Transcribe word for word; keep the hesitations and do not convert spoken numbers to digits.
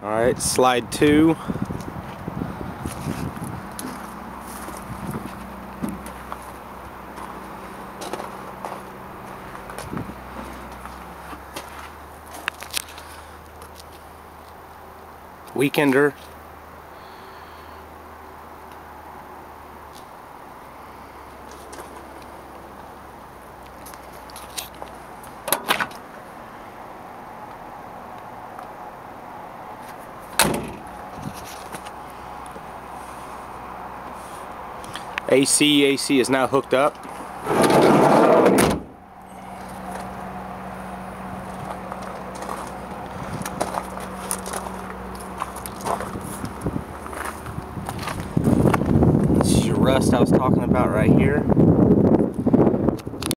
Alright, slide two. Weekender. A C, A C is now hooked up. This is your rust I was talking about right here.